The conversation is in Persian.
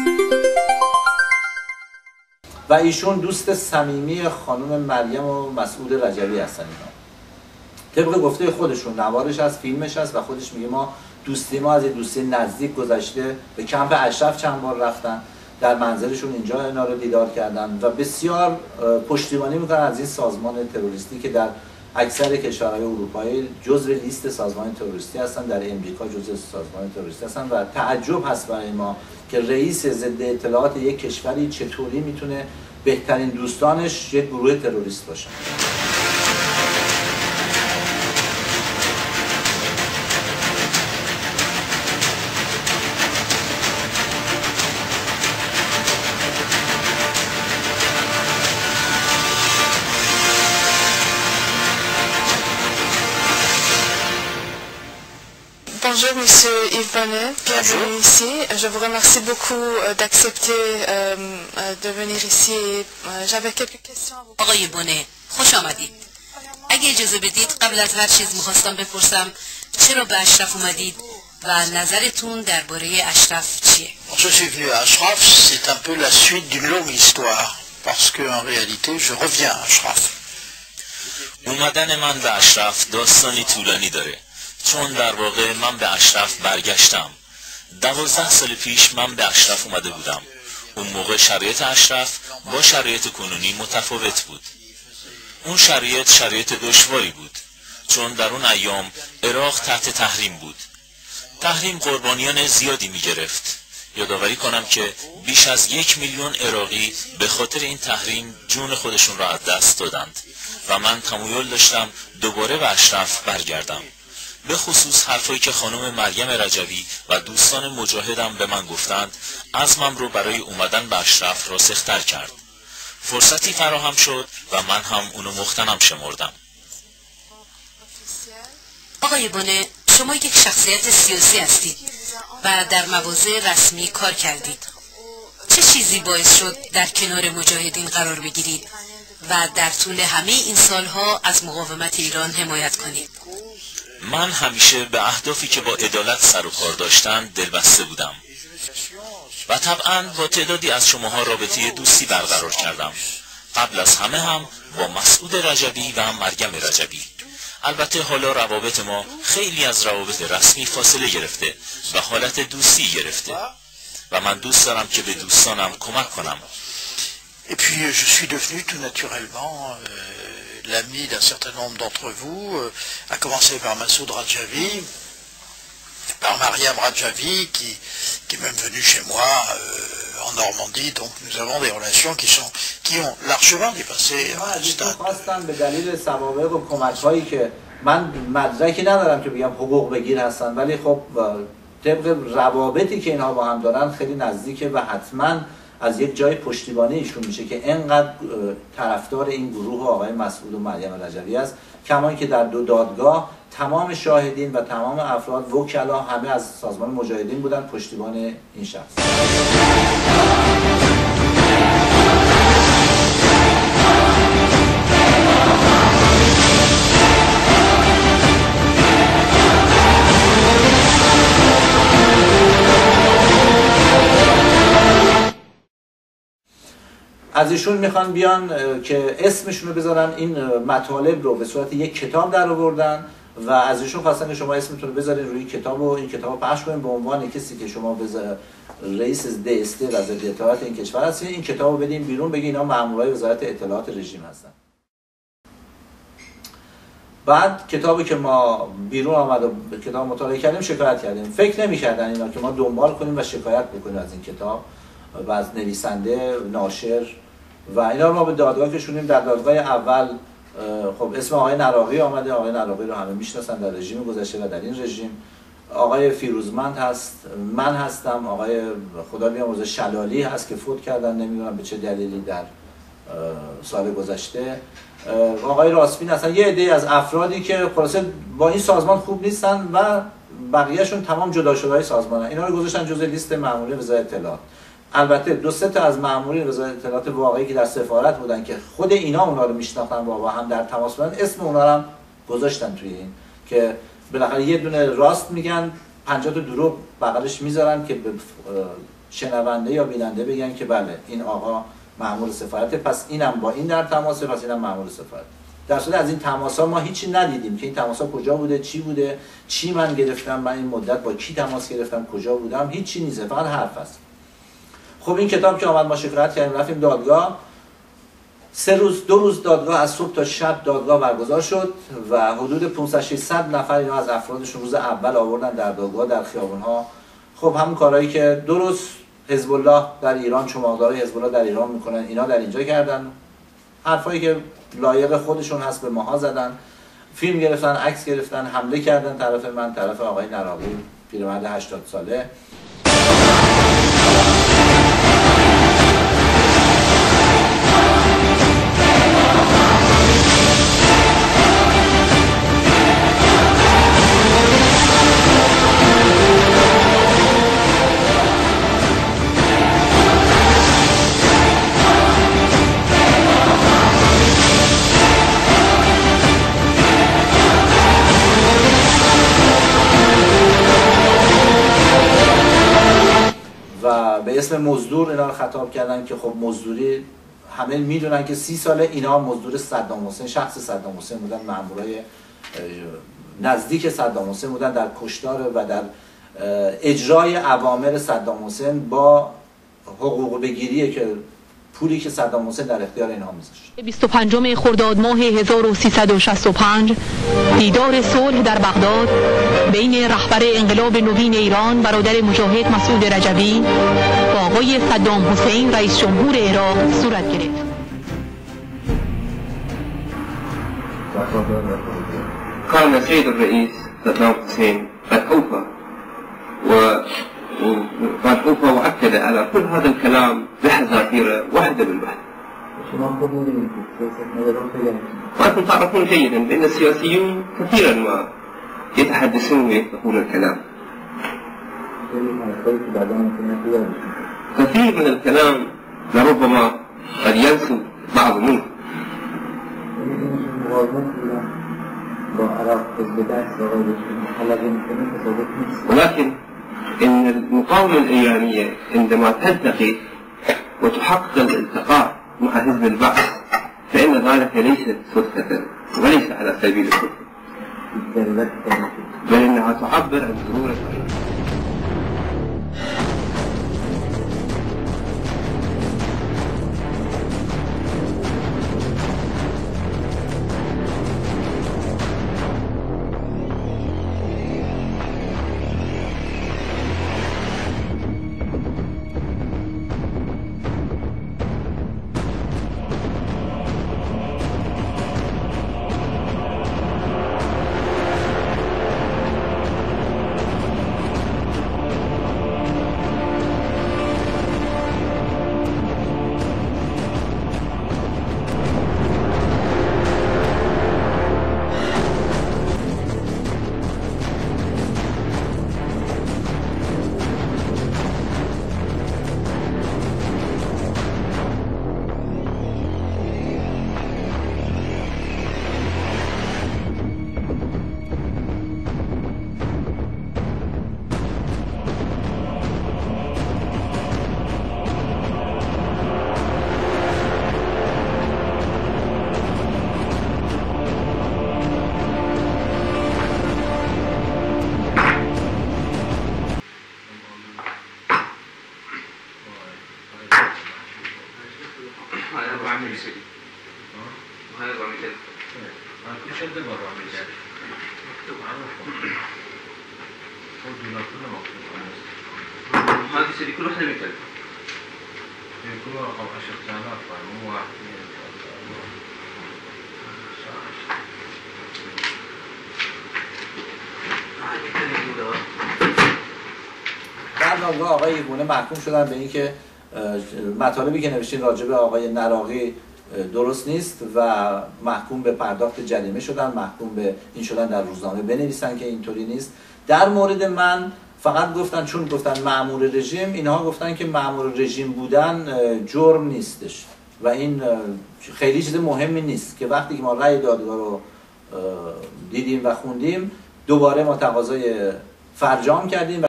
و ایشون دوست صمیمی خانم مریم و مسعود رجوی هستن. اینا طبق گفته خودشون، نوارش هست، فیلمش هست و خودش میگه ما دوستی ما از یه دوستی نزدیک گذشته. به کمپ اشرف چند بار رفتن، در منزلشون اینجا اینا رو دیدار کردن و بسیار پشتیبانی میکنن از این سازمان تروریستی که در اکثر کشورهای اروپایی جزو لیست سازمان تروریستی هستن، در امریکا جزو سازمان تروریستی هستن و تعجب هست برای ما که رئیس ضد اطلاعات یک کشوری چطوری میتونه بهترین دوستانش یک گروه تروریست باشه. Bonjour Monsieur Yves Bonnet, bienvenue ici. Je vous remercie beaucoup d'accepter de venir ici. J'avais quelques questions à vous. آقای بونه، خوش آمدید. اگه اجازه بدید قبل از هر چیز میخواستم بپرسم چرا به اشرف اومدید و نظرتون درباره اشرف چیه؟ Je suis venu à Ashraf, c'est un peu la suite d'une longue histoire parce que en réalité je reviens à Ashraf. اومدن من به اشرف داستانی طولانی داره، چون در واقع من به اشرف برگشتم. 12 سال پیش من به اشرف اومده بودم. اون موقع شرایط اشرف با شرایط کنونی متفاوت بود. اون شرایط دشواری بود، چون در اون ایام عراق تحت تحریم بود. تحریم قربانیان زیادی می گرفت. یادآوری کنم که بیش از 1 میلیون عراقی به خاطر این تحریم جون خودشون را از دست دادند و من تمایل داشتم دوباره به اشرف برگردم. به خصوص حرفایی که خانم مریم رجوی و دوستان مجاهدم به من گفتند عزمم رو برای اومدن به اشرف راسختر کرد. فرصتی فراهم شد و من هم اونو مختنم شمردم. آقای بونه، شما یک شخصیت سیاسی هستید و در مواضع رسمی کار کردید. چه چیزی باعث شد در کنار مجاهدین قرار بگیرید و در طول همه این سالها از مقاومت ایران حمایت کنید؟ من همیشه به اهدافی که با عدالت سر و کار داشتن دلبسته بودم و طبعا با تعدادی از شماها رابطه دوستی برقرار کردم. قبل از همه هم با مسعود رجوی و مریم رجوی. البته حالا روابط ما خیلی از روابط رسمی فاصله گرفته و حالت دوستی گرفته و من دوست دارم که به دوستانم کمک کنم. Et puis je suis devenu tout naturellement l'ami d'un certain nombre d'entre vous, à commencer par Massoud Rajavi, par Mariam Rajavi, qui est même venu chez moi en Normandie. Donc nous avons des relations qui ont largement dépassé un stade. خواستم به دلیل سوابق و کمک‌هایی که من مدرکی ندارم که بگم حقوق بگیر هستن، ولی خب طبق روابطی که اینها با هم دارن خیلی نزدیکه و حتما از یک جای پشتیبانی ایشون میشه که اینقدر طرفدار این گروه آقای مسعود و مریم رجوی است. کمان که در 2 دادگاه تمام شاهدین و تمام افراد وکلا همه از سازمان مجاهدین بودن پشتیبان این شخص. از ایشون میخوان بیان که اسمشون رو بذارن، این مطالب رو به صورت یک کتاب در آوردن و از ایشون خواستن که شما اسمتون رو بذارین روی کتاب و این کتاب رو پخش کنین به عنوان کسی که شما رئیس DST و ضد اطلاعات این کشور هستین. این کتاب رو بدین بیرون، بگین اینا مامورای وزارت اطلاعات رژیم هستن. بعد کتابی که ما بیرون آمد و کتاب مطالعه کردیم شکایت کردیم. فکر نمی‌کردن اینا که ما دنبال کنیم و شکایت بکنیم از این کتاب و از نویسنده، ناشر و اینا رو ما به دادگاه کشوندیم. در دادگاه اول خب اسم آقای نراقی آمده. آقای نراقی رو همه میشناسن در رژیم گذشته و در این رژیم. آقای فیروزمند هست، من هستم، آقای خدا بیامرزه شلالی هست که فوت کردن، نمیدونم به چه دلیلی در سال گذشته. آقای راسپین هستن، یه عده از افرادی که خلاصه با این سازمان خوب نیستن و بقیه‌شون تمام جدا شده‌های سازمانن. اینا رو گذاشتن جزء لیست مامورین وزارت اطلاعات. البته 2-3 تا از مامورین وزارت اطلاعات واقعی که در سفارت بودن که خود اینا اونا رو میشناختن و با هم در تماس بودن، اسم اونا رو هم گذاشتن توی این که بالاخره یه دونه راست میگن 50 تا دروغ بغلش میذارن که به شنونده یا بیننده بگن که بله این آقا مأمور سفارت، پس اینم با این در تماسه، پس اینم مأمور سفارت. در صورت از این تماس‌ها ما هیچی ندیدیم که این تماس‌ها کجا بوده، چی بوده، چی من گرفتم، من این مدت با کی تماس گرفتم، کجا بودم، هیچی نیست، فقط حرف است. خب این کتاب که آمد ما شکایت کردیم، رفتیم دادگاه. 2 روز دادگاه، از صبح تا شب دادگاه برگزار شد و حدود 500-600 نفر اینا از افرادشون روز اول آوردن در دادگاه در خیابون‌ها. خب همون کارهایی که درست حزب الله در ایران، چماقدارای حزب الله در ایران میکنن، اینا در اینجا کردن. حرفایی که لایق خودشون هست به ماها زدن، فیلم گرفتن، عکس گرفتن، حمله کردن طرف من، طرف آقای نراقی، پیرمرد 80 ساله. و به اسم مزدور اینا رو خطاب کردن که خب مزدوری همه میدونن که 30 ساله اینا مزدور صدام حسین، شخص صدام حسین بودن، مامورای نزدیک صدام حسین بودن در کشتار و در اجرای اوامر صدام حسین با حقوق بگیری که پولی که صدام حسین در اختیار اینها میذاشت. 25 خرداد ماه 1365 دیدار صلح در بغداد بین رهبر انقلاب نوین ایران برادر مجاهد مسعود رجوی با آقای صدام حسین رئیس جمهور عراق صورت گرفت. كان السيد الرئيس صدام حسين قد أوفى وأكد على كل هذا الكلام بحذافير واحدة بالبحث. وأنتم تعرفون جيدا بأن السياسيون كثيرا ما يتحدثون ويطلقون الكلام. كثير من الكلام لربما قد ينسوا بعض منه. ولكن إن المقاومة الإيرانية عندما تلتقي وتحقق الالتقاء مع حزب البعث فإن ذلك ليس صدفة وليس على سبيل الصدفة، بل إنها تعبر عن ضرورة هذه كل واحدة من كلمة. كل رقم 10,000 مو واحد. در دادگاه آقای ایوونه محکوم شدن به اینکه مطالبی که نوشتین راجع به آقای نراقی درست نیست و محکوم به پرداخت جریمه شدن، محکوم به این شدن در روزنامه بنویسن که اینطوری نیست. در مورد من فقط گفتن چون گفتن مأمور رژیم، اینها گفتن که مأمور رژیم بودن جرم نیستش و این خیلی چیز مهمی نیست که وقتی که ما رأی دادگاه رو دیدیم و خوندیم دوباره ما تقاضای فرجام کردیم.